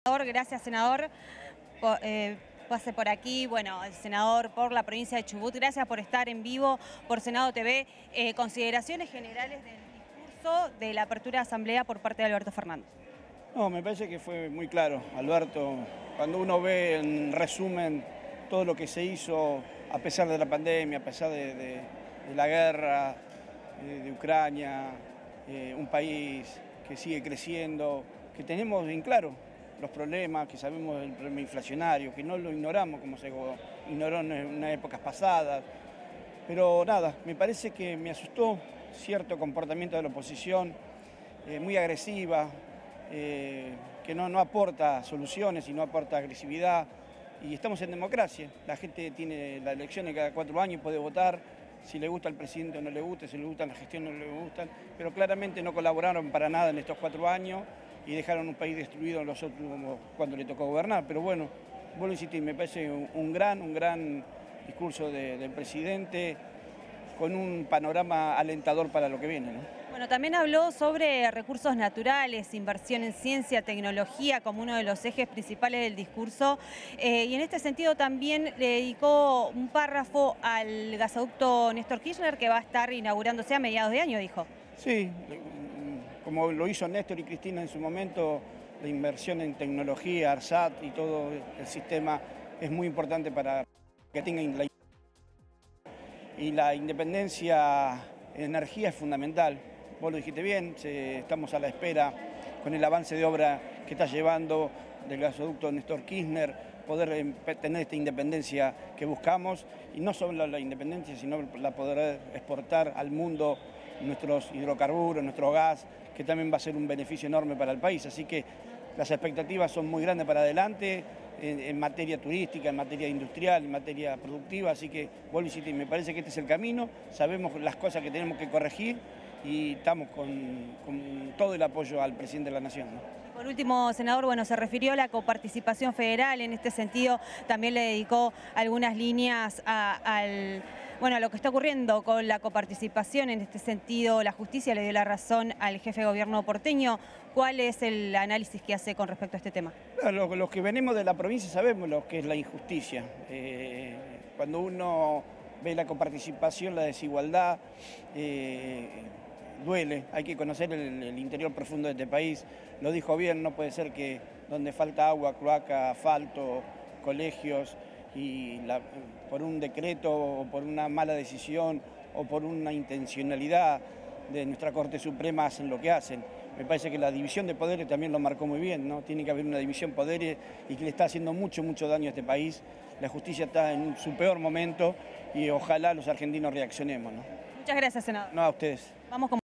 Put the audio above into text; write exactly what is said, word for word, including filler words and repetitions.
Gracias, senador. Po- eh, pase por aquí, bueno, el senador por la provincia de Chubut. Gracias por estar en vivo por Senado T V. Eh, consideraciones generales del discurso de la apertura de asamblea por parte de Alberto Fernández. No, me parece que fue muy claro, Alberto. Cuando uno ve en resumen todo lo que se hizo a pesar de la pandemia, a pesar de, de- de la guerra, eh, de Ucrania, eh, un país que sigue creciendo, que tenemos bien claro los problemas, que sabemos del problema inflacionario, que no lo ignoramos como se ignoró en unas épocas pasadas. Pero nada, me parece que me asustó cierto comportamiento de la oposición, eh, muy agresiva, eh, que no, no aporta soluciones y no aporta agresividad. Y estamos en democracia, la gente tiene las elecciones cada cuatro años, puede votar, si le gusta al presidente o no le gusta, si le gustan las gestiones o no le gustan, pero claramente no colaboraron para nada en estos cuatro años y dejaron un país destruido en los últimos, cuando le tocó gobernar. Pero bueno, vuelvo a insistir, me parece un, un gran, un gran discurso de, del presidente con un panorama alentador para lo que viene, ¿no? Bueno, también habló sobre recursos naturales, inversión en ciencia, tecnología como uno de los ejes principales del discurso. Eh, y en este sentido también le dedicó un párrafo al gasoducto Néstor Kirchner, que va a estar inaugurándose a mediados de año, dijo. Sí, como lo hizo Néstor y Cristina en su momento, la inversión en tecnología, ARSAT y todo el sistema es muy importante para que tengan la... Y la independencia en energía es fundamental. Vos lo dijiste bien, estamos a la espera con el avance de obra que está llevando del gasoducto Néstor Kirchner, poder tener esta independencia que buscamos, y no solo la independencia, sino la poder exportar al mundo nuestros hidrocarburos, nuestro gas, que también va a ser un beneficio enorme para el país. Así que las expectativas son muy grandes para adelante, en, en materia turística, en materia industrial, en materia productiva, así que, vuelvo a insistir, me parece que este es el camino, sabemos las cosas que tenemos que corregir y estamos con, con todo el apoyo al presidente de la Nación, ¿no? Por último, senador, bueno, se refirió a la coparticipación federal. En este sentido, también le dedicó algunas líneas a, al, bueno, a lo que está ocurriendo con la coparticipación. En este sentido, la justicia le dio la razón al jefe de gobierno porteño. ¿Cuál es el análisis que hace con respecto a este tema? Los, los que venimos de la provincia sabemos lo que es la injusticia. Eh, cuando uno ve la coparticipación, la desigualdad, eh, duele, hay que conocer el, el interior profundo de este país. Lo dijo bien, no puede ser que donde falta agua, cloaca, asfalto, colegios, y la, por un decreto o por una mala decisión o por una intencionalidad de nuestra Corte Suprema hacen lo que hacen. Me parece que la división de poderes también lo marcó muy bien, ¿no? Tiene que haber una división de poderes y que le está haciendo mucho, mucho daño a este país. La justicia está en su peor momento y ojalá los argentinos reaccionemos, ¿no? Muchas gracias, senador. No, a ustedes. Vamos con